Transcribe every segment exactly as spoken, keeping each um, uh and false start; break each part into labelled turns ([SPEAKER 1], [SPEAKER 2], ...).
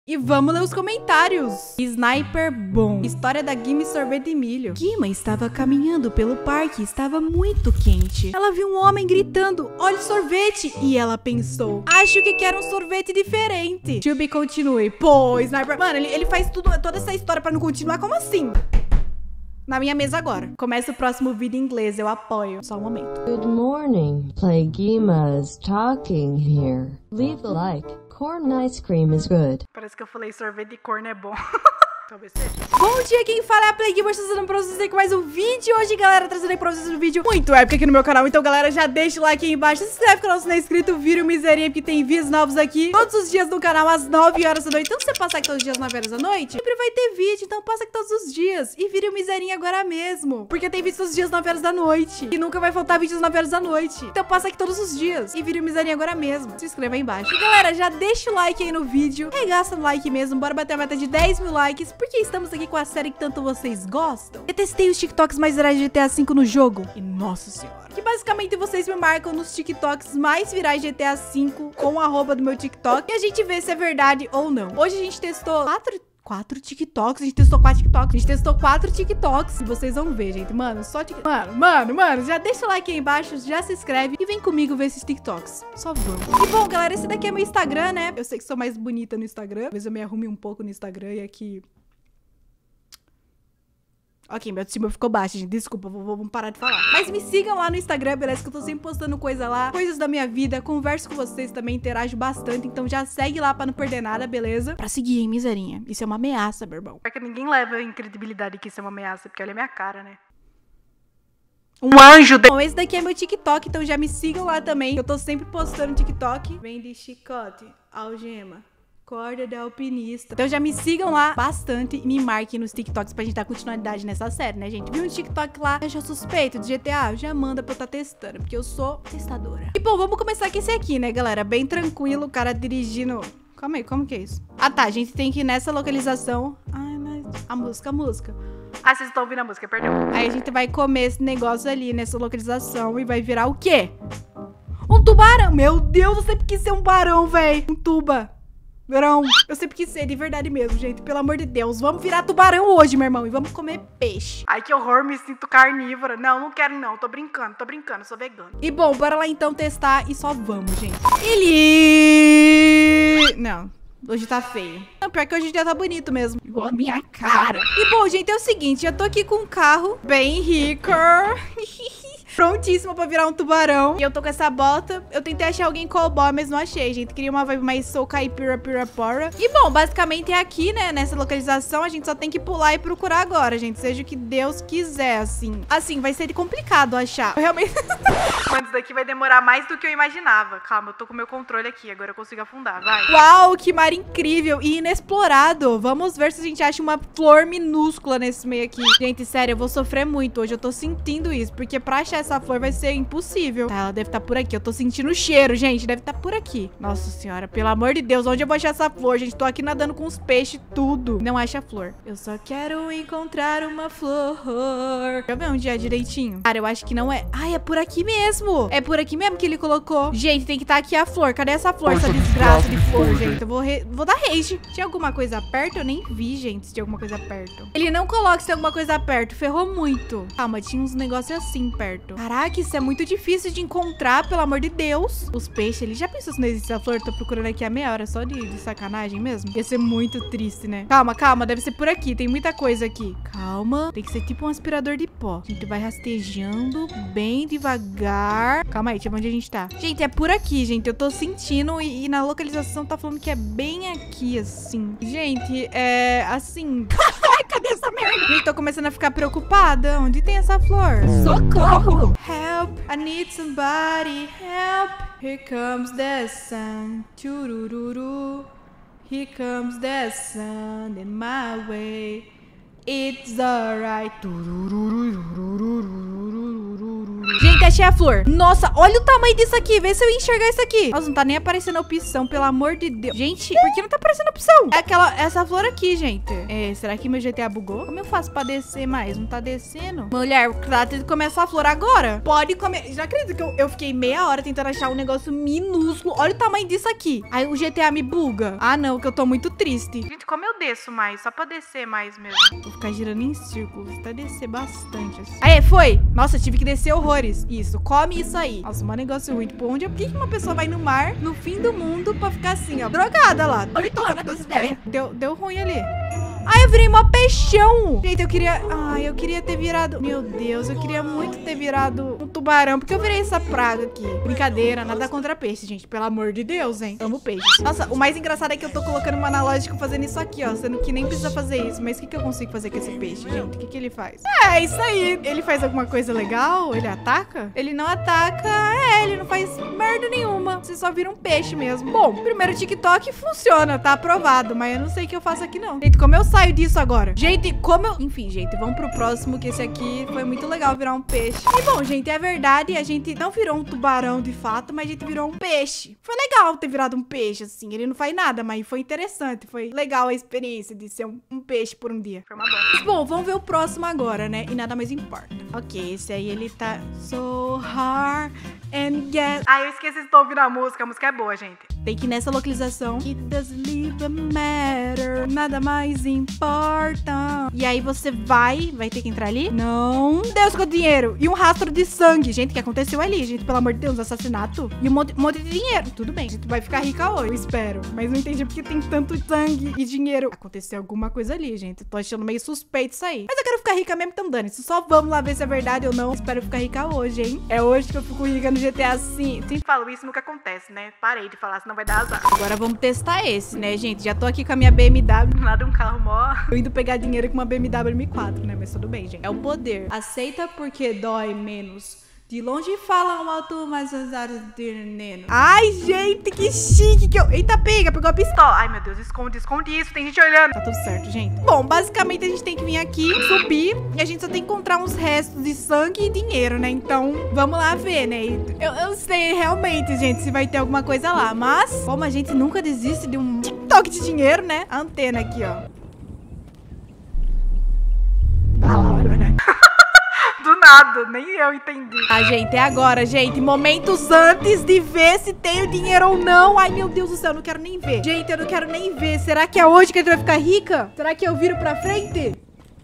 [SPEAKER 1] E vamos ler os comentários. Sniper bom. História da Gimme sorvete de milho. Gima estava caminhando pelo parque e estava muito quente. Ela viu um homem gritando, olha o sorvete. E ela pensou, acho que quero um sorvete diferente. Tube continue. Pô, Sniper... Mano, ele, ele faz tudo, toda essa história pra não continuar. Como assim? Na minha mesa agora. Começa o próximo vídeo em inglês, eu apoio. Só um momento.
[SPEAKER 2] Good morning. Play Gima's talking here. Leave a like. Corn ice cream is good.
[SPEAKER 1] Parece que eu falei sorvete de corno é bom. Talvez seja. Bom dia, quem fala é a Play Gamer, trazendo pra vocês aqui mais um vídeo. Hoje, galera, trazendo aí pra vocês um vídeo muito épico aqui no meu canal. Então, galera, já deixa o like aí embaixo, se inscreve no canal se não é inscrito, vira o miserinha, porque tem vídeos novos aqui todos os dias no canal, às nove horas da noite. Então, se você passar aqui todos os dias, às nove horas da noite, sempre vai ter vídeo. Então, passa aqui todos os dias e vira o miserinha agora mesmo, porque tem vídeo todos os dias, às nove horas da noite. E nunca vai faltar vídeo às nove horas da noite. Então, passa aqui todos os dias e vira o miserinha agora mesmo. Se inscreva aí embaixo. E, galera, já deixa o like aí no vídeo, regaça no like mesmo. Bora bater a meta de dez mil likes, porque estamos aqui com a série que tanto vocês gostam. Eu testei os TikToks mais virais de G T A cinco no jogo. E nossa senhora. Que basicamente vocês me marcam nos TikToks mais virais de G T A cinco com o arroba do meu TikTok. E a gente vê se é verdade ou não. Hoje a gente testou quatro... Quatro TikToks, a gente testou quatro TikToks. A gente testou quatro TikToks. E vocês vão ver, gente. Mano, só TikTok. Mano, mano, mano. Já deixa o like aí embaixo, já se inscreve e vem comigo ver esses TikToks. Só vamos. E bom, galera, esse daqui é meu Instagram, né? Eu sei que sou mais bonita no Instagram. Talvez eu me arrume um pouco no Instagram e aqui... Ok, meu autoestima ficou baixo, gente. Desculpa, vou, vou, vamos parar de falar. Mas me sigam lá no Instagram, beleza? Que eu tô sempre postando coisa lá, coisas da minha vida. Converso com vocês também, interajo bastante. Então já segue lá pra não perder nada, beleza? Pra seguir, hein, miserinha. Isso é uma ameaça, meu irmão. Porque ninguém leva em credibilidade que isso é uma ameaça, porque olha a minha cara, né? Um anjo de... Bom, esse daqui é meu TikTok, então já me sigam lá também. Eu tô sempre postando TikTok. Vem de chicote, algema, corda de alpinista. Então já me sigam lá bastante e me marquem nos TikToks pra gente dar continuidade nessa série, né, gente? Viu um TikTok lá, achou suspeito de G T A? Já manda pra eu tá testando, porque eu sou testadora. E bom, vamos começar com esse aqui, né, galera? Bem tranquilo, o cara dirigindo... Calma aí, como que é isso? Ah, tá, a gente tem que ir nessa localização... Ai, mas... A música, a música. Ah, vocês estão ouvindo a música, perdão. Aí a gente vai comer esse negócio ali, nessa localização, e vai virar o quê? Um tubarão! Meu Deus, eu sempre quis ser um barão, velho. Um tuba. Verão. Eu sempre quis ser, de verdade mesmo, gente. Pelo amor de Deus. Vamos virar tubarão hoje, meu irmão. E vamos comer peixe. Ai, que horror. Me sinto carnívora. Não, não quero não. Tô brincando, tô brincando. Sou vegano. E bom, bora lá então testar e só vamos, gente. Ele... Não. Hoje tá feio. Não, pior que hoje o dia tá bonito mesmo. Igual a minha cara. E bom, gente, é o seguinte. Eu tô aqui com um carro bem rico. Prontíssima pra virar um tubarão. E eu tô com essa bota. Eu tentei achar alguém cowboy, mas não achei, gente. Queria uma vibe mais sou caipira, pira, pora. E bom, basicamente é aqui, né? Nessa localização, a gente só tem que pular e procurar agora, gente. Seja o que Deus quiser, assim. Assim, vai ser complicado achar. Eu realmente... Mano, isso daqui vai demorar mais do que eu imaginava. Calma, eu tô com o meu controle aqui. Agora eu consigo afundar, vai. Uau, que mar incrível e inexplorado. Vamos ver se a gente acha uma flor minúscula nesse meio aqui. Gente, sério, eu vou sofrer muito hoje. Eu tô sentindo isso, porque pra achar essa flor vai ser impossível. Tá, ela deve estar por aqui. Eu tô sentindo o cheiro, gente. Deve estar por aqui. Nossa senhora, pelo amor de Deus. Onde eu vou achar essa flor, gente? Tô aqui nadando com os peixes, tudo. Não acha a flor. Eu só quero encontrar uma flor. Deixa eu ver onde é direitinho. Cara, eu acho que não é. Ai, é por aqui mesmo. É por aqui mesmo que ele colocou. Gente, tem que estar aqui a flor. Cadê essa flor? Essa desgraça de flor, gente. Eu vou, re... vou dar rage. Tinha alguma coisa perto? Eu nem vi, gente, se tinha alguma coisa perto. Ele não coloca se tem alguma coisa perto. Ferrou muito. Calma, tinha uns negócios assim perto. Caraca, isso é muito difícil de encontrar, pelo amor de Deus. Os peixes, ele já pensou se não existe a flor? Tô procurando aqui a meia hora só de, de sacanagem mesmo. Ia ser muito triste, né? Calma, calma, deve ser por aqui. Tem muita coisa aqui. Calma. Tem que ser tipo um aspirador de pó. A gente vai rastejando bem devagar. Calma aí, deixa eu ver onde a gente tá. Gente, é por aqui, gente. Eu tô sentindo e, e na localização tá falando que é bem aqui, assim. Gente, é assim... Cadê essa merda? Gente, tô começando a ficar preocupada. Onde tem essa flor? Socorro! Help! I need somebody. Help! Here comes the sun. Churururu. Here comes the sun in my way. It's alright. Gente, achei a flor. Nossa, olha o tamanho disso aqui. Vê se eu enxergar isso aqui. Nossa, não tá nem aparecendo a opção, pelo amor de Deus. Gente, por que não tá aparecendo a opção? É aquela, essa flor aqui, gente. É, será que meu G T A bugou? Como eu faço pra descer mais? Não tá descendo? Mulher, tá tendo que comer essa flor agora. Pode comer. Já acredito que eu, eu fiquei meia hora tentando achar um negócio minúsculo. Olha o tamanho disso aqui. Aí o G T A me buga. Ah, não, que eu tô muito triste. Gente, como eu desço mais? Só pra descer mais mesmo. Vou ficar girando em círculos. Até descer bastante, assim. Aí, foi. Nossa, tive que descer horrores. Isso, come isso aí. Nossa, um negócio ruim. Tipo, onde, por que uma pessoa vai no mar, no fim do mundo, pra ficar assim, ó, drogada lá? Deu, deu ruim ali. Ai, eu virei uma peixão. Gente, eu queria... Ai, eu queria ter virado... Meu Deus, eu queria muito ter virado um tubarão. Porque eu virei essa praga aqui. Brincadeira, nada contra peixe, gente. Pelo amor de Deus, hein? Amo peixe. Nossa, o mais engraçado é que eu tô colocando um analógico fazendo isso aqui, ó. Sendo que nem precisa fazer isso. Mas o que, que eu consigo fazer com esse peixe, gente? O que, que ele faz? É, isso aí. Ele faz alguma coisa legal? Ele ataca? Ele não ataca. É, ele não faz merda nenhuma. Você só vira um peixe mesmo. Bom, primeiro TikTok funciona, tá aprovado. Mas eu não sei o que eu faço aqui, não. Gente, como eu saio disso agora? Gente, como eu... Enfim, gente, vamos pro próximo, que esse aqui foi muito legal virar um peixe. E bom, gente, é verdade, a gente não virou um tubarão de fato, mas a gente virou um peixe. Foi legal ter virado um peixe, assim. Ele não faz nada, mas foi interessante. Foi legal a experiência de ser um, um peixe por um dia. Foi uma boa. Mas, bom, vamos ver o próximo agora, né? E nada mais importa. Ok, esse aí, ele tá... So hard and get... Ah, eu esqueci de ouvir a música. A música é boa, gente. Tem que ir nessa localização. It doesn't even matter. Nada mais importa. E aí você vai... Vai ter que entrar ali? Não. Deus com o dinheiro. E um rastro de sangue. Gente, o que aconteceu ali, gente? Pelo amor de Deus, assassinato. E um monte, um monte de dinheiro. Tudo bem, a gente vai ficar rica hoje, eu espero. Mas não entendi porque tem tanto sangue e dinheiro. Aconteceu alguma coisa ali, gente. Tô achando meio suspeito isso aí. Mas eu quero ficar rica mesmo, então dane-se. Só vamos lá ver se é verdade ou não. Espero ficar rica hoje, hein? É hoje que eu fico rica no G T A, sim. Sempre falo isso, nunca acontece, né? Parei de falar, senão vai dar azar. Agora vamos testar esse, né, gente? Já tô aqui com a minha B M W. Nada, um carro mó. Eu indo pegar dinheiro com uma B M W M quatro, né? Mas tudo bem, gente. É o poder. Aceita porque dói menos. De longe falam alto, mas os olhos de neno. Ai, gente, que chique que eu... Eita, pega, pegou a pistola. Ai, meu Deus, esconde, esconde isso. Tem gente olhando. Tá tudo certo, gente. Bom, basicamente a gente tem que vir aqui, subir. E a gente só tem que encontrar uns restos de sangue e dinheiro, né? Então, vamos lá ver, né? Eu, eu sei realmente, gente, se vai ter alguma coisa lá. Mas, como a gente nunca desiste de um TikTok de dinheiro, né? A antena aqui, ó. Do nada, nem eu entendi. Ah, gente, é agora, gente. Momentos antes de ver se tenho dinheiro ou não. Ai, meu Deus do céu, eu não quero nem ver. Gente, eu não quero nem ver. Será que é hoje que a gente vai ficar rica? Será que eu viro pra frente?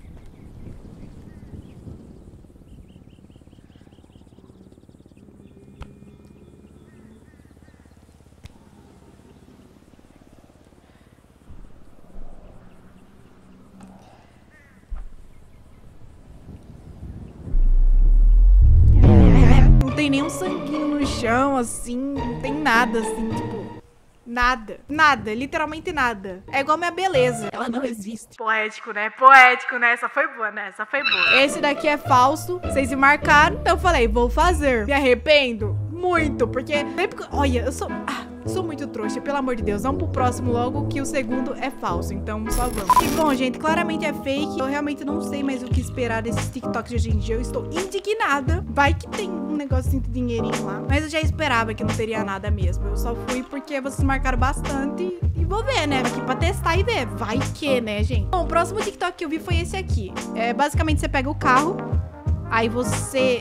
[SPEAKER 1] Não tem nenhum sanguinho no chão, assim. Não tem nada, assim, tipo... Nada. Nada. Literalmente nada. É igual minha beleza. Ela não existe. Poético, né? Poético, né? Essa foi boa, né? Essa foi boa. Esse daqui é falso. Vocês me marcaram, então eu falei, vou fazer. Me arrependo muito, porque... Olha, eu sou... Ah. Sou muito trouxa, pelo amor de Deus. Vamos pro próximo logo, que o segundo é falso. Então, só vamos. E bom, gente, claramente é fake. Eu realmente não sei mais o que esperar desses TikToks de hoje em dia. Eu estou indignada. Vai que tem um negocinho de dinheirinho lá. Mas eu já esperava que não teria nada mesmo. Eu só fui porque vocês marcaram bastante. E vou ver, né? Aqui pra testar e ver. Vai que, né, gente? Bom, o próximo TikTok que eu vi foi esse aqui. É, basicamente, você pega o carro. Aí você...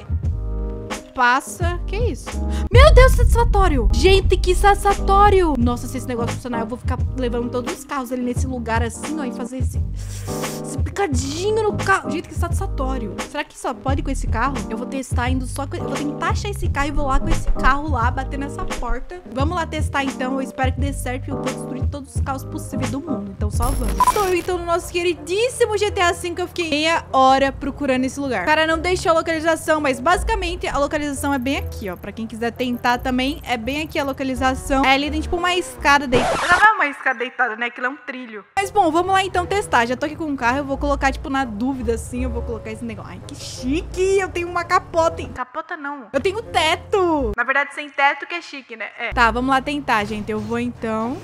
[SPEAKER 1] passa... Que isso? Meu Deus, satisfatório! Gente, que satisfatório! Nossa, se esse negócio funcionar, eu vou ficar levando todos os carros ali nesse lugar assim, ó, e fazer esse... esse picadinho no carro. Gente, que satisfatório. Será que só pode com esse carro? Eu vou testar indo só com... Eu vou tentar achar esse carro e vou lá com esse carro lá, bater nessa porta. Vamos lá testar, então. Eu espero que dê certo e eu vou destruir todos os carros possíveis do mundo. Então, só vamos. Estou, então, no nosso queridíssimo G T A cinco. Eu fiquei meia hora procurando esse lugar. O cara não deixou a localização, mas basicamente a localização é bem aqui, ó. Pra quem quiser tentar também, é bem aqui a localização. É ali, tem tipo uma escada deitada. Não é uma escada deitada, né? Aquilo é um trilho. Mas bom, vamos lá então testar. Já tô aqui com um carro, eu vou colocar tipo na dúvida assim, eu vou colocar esse negócio. Ai, que chique! Eu tenho uma capota. Hein? Capota não. Eu tenho teto. Na verdade, sem teto que é chique, né? É. Tá, vamos lá tentar, gente. Eu vou então...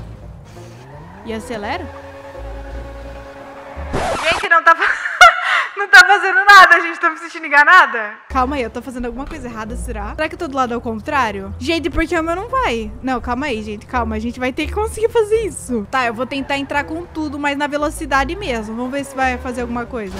[SPEAKER 1] E acelero? Gente, não tava... Não tá fazendo nada, gente. Tá me sentindo enganada? Calma aí, eu tô fazendo alguma coisa errada, será? Será que eu tô do lado ao contrário? Gente, porque o meu não vai. Não, calma aí, gente. Calma, a gente vai ter que conseguir fazer isso. Tá, eu vou tentar entrar com tudo, mas na velocidade mesmo. Vamos ver se vai fazer alguma coisa.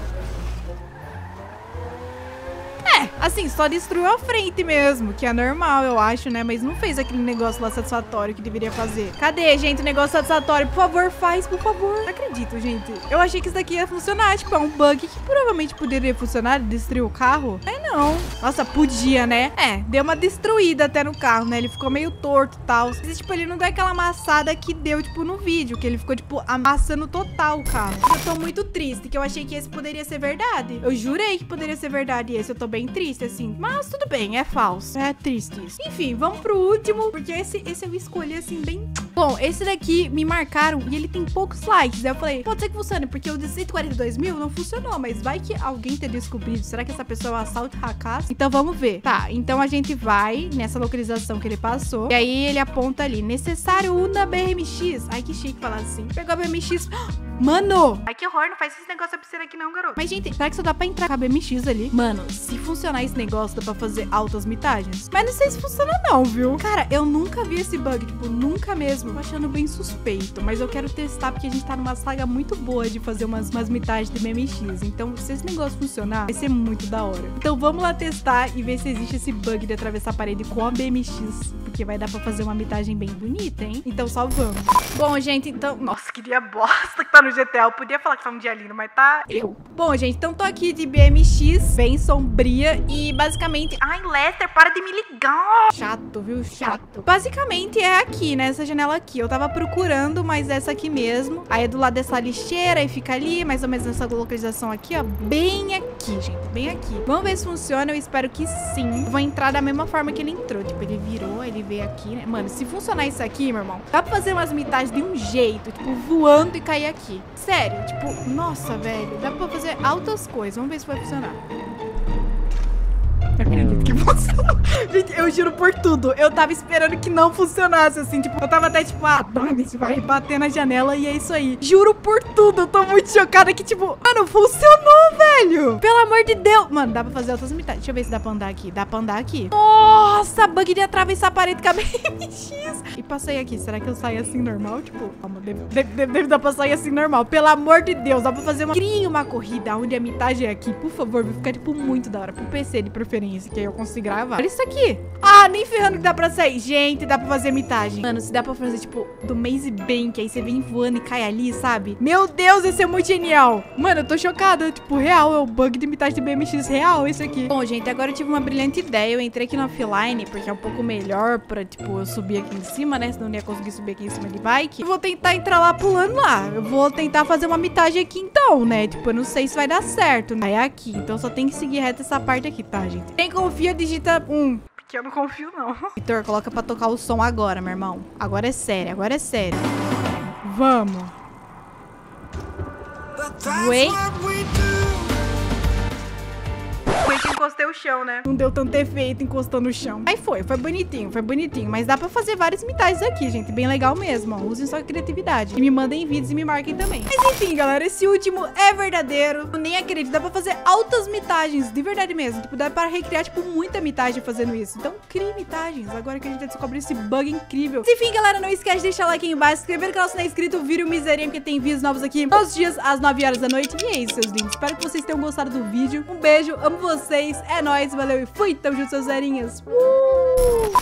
[SPEAKER 1] É, assim, só destruiu a frente mesmo, que é normal, eu acho, né? Mas não fez aquele negócio lá satisfatório que deveria fazer. Cadê, gente, o negócio satisfatório? Por favor, faz, por favor. Não acredito, gente. Eu achei que isso daqui ia funcionar. Tipo, é um bug que provavelmente poderia funcionar, destruir o carro. É não. Nossa, podia, né? É, deu uma destruída até no carro, né? Ele ficou meio torto e tal. Mas, tipo, ele não deu aquela amassada que deu, tipo, no vídeo. Que ele ficou, tipo, amassando total o carro. Eu tô muito triste, que eu achei que esse poderia ser verdade. Eu jurei que poderia ser verdade esse. Eu tô bem triste, assim. Mas tudo bem, é falso. É triste isso. Enfim, vamos pro último, porque esse, esse eu escolhi, assim, bem... Bom, esse daqui me marcaram e ele tem poucos likes. Aí eu falei, pode ser que funcione, porque o de cento e quarenta e dois mil não funcionou, mas vai que alguém ter descobrido. Será que essa pessoa é um assalto hackers? Então vamos ver. Tá, então a gente vai nessa localização que ele passou. E aí ele aponta ali, necessário una B M X. Ai, que chique falar assim. Pegou a B M X... Mano! Ai, que horror, não faz esse negócio absurdo aqui não, garoto. Mas, gente, será que só dá pra entrar com a B M X ali? Mano, se funcionar esse negócio, dá pra fazer altas mitagens. Mas não sei se funciona não, viu? Cara, eu nunca vi esse bug, tipo, nunca mesmo. Tô achando bem suspeito, mas eu quero testar porque a gente tá numa saga muito boa de fazer umas, umas mitagens de B M X. Então, se esse negócio funcionar, vai ser muito da hora. Então, vamos lá testar e ver se existe esse bug de atravessar a parede com a B M X. Porque vai dar pra fazer uma mitagem bem bonita, hein? Então, só vamos. Bom, gente, então... Nossa, que dia bosta que tá no G T A. Eu podia falar que tá um dia lindo, mas tá eu. Bom, gente, então tô aqui de B M X, bem sombria. E basicamente... Ai, Lester, para de me ligar. Chato, viu? Chato. Basicamente é aqui, né? Essa janela aqui. Eu tava procurando, mas essa aqui mesmo. Aí é do lado dessa lixeira e fica ali, mais ou menos nessa localização aqui, ó. Bem aqui, gente. Bem aqui. Vamos ver se funciona. Eu espero que sim. Eu vou entrar da mesma forma que ele entrou. Tipo, ele virou, ele veio aqui, né? Mano, se funcionar isso aqui, meu irmão, dá pra fazer umas mitagens de um jeito, tipo, voando e cair aqui. Sério, tipo, nossa, velho, dá pra fazer altas coisas. Vamos ver se vai funcionar. Eu acredito que funcionou. Gente, eu juro por tudo. Eu tava esperando que não funcionasse, assim. Tipo, eu tava até tipo, ah, se vai bater na janela e é isso aí. Juro por tudo. Eu tô muito chocada que, tipo, mano, funcionou, velho. Pelo amor de Deus. Mano, dá pra fazer outras metades. Deixa eu ver se dá pra andar aqui. Dá pra andar aqui. Nossa, bug de atravessar a parede com a B M X. E passei aqui. Será que eu saio assim normal? Tipo, calma, deve, deve, deve, deve dar pra sair assim normal. Pelo amor de Deus, dá pra fazer uma... Crie uma corrida onde a mitagem é aqui. Por favor, vai ficar, tipo, muito da hora. Pro P C de preferência. Que aí eu consigo gravar. Olha isso aqui. Ah, nem ferrando que dá pra sair. Gente, dá pra fazer mitagem. Mano, se dá pra fazer, tipo, do Maze Bank, aí você vem voando e cai ali, sabe? Meu Deus, esse é muito genial. Mano, eu tô chocada. Tipo, real, é o bug de mitagem de B M X real, esse aqui. Bom, gente, agora eu tive uma brilhante ideia. Eu entrei aqui no offline, porque é um pouco melhor pra, tipo, eu subir aqui em cima, né? Senão eu não ia conseguir subir aqui em cima de bike. Eu vou tentar entrar lá pulando lá. Eu vou tentar fazer uma mitagem aqui então, né? Tipo, eu não sei se vai dar certo, né? É aqui. Então só tem que seguir reto essa parte aqui, tá, gente? Quem confia, digita um. Porque eu não confio, não. Vitor, coloca pra tocar o som agora, meu irmão. Agora é sério, agora é sério. Vamos. Wait. Foi que encostei o chão, né? Não deu tanto efeito encostando o chão. Aí foi, foi bonitinho, foi bonitinho. Mas dá pra fazer vários mitagens aqui, gente. Bem legal mesmo, ó. Usem sua criatividade. E me mandem vídeos e me marquem também. Mas enfim, galera, esse último é verdadeiro. Eu nem acredito, dá pra fazer altas mitagens. De verdade mesmo. Tipo, dá pra recriar, tipo, muita mitagem fazendo isso. Então, crie mitagens. Agora que a gente descobriu esse bug incrível. Mas, enfim, galera, não esquece de deixar o like aí embaixo. Se inscrever no canal se não é inscrito. Vire o Miserinha, porque tem vídeos novos aqui todos os dias, às nove horas da noite. E é isso, seus lindos. Espero que vocês tenham gostado do vídeo. Um beijo, amo vocês. É nóis, valeu e fui. Tamo junto, seus zerinhas. Uh!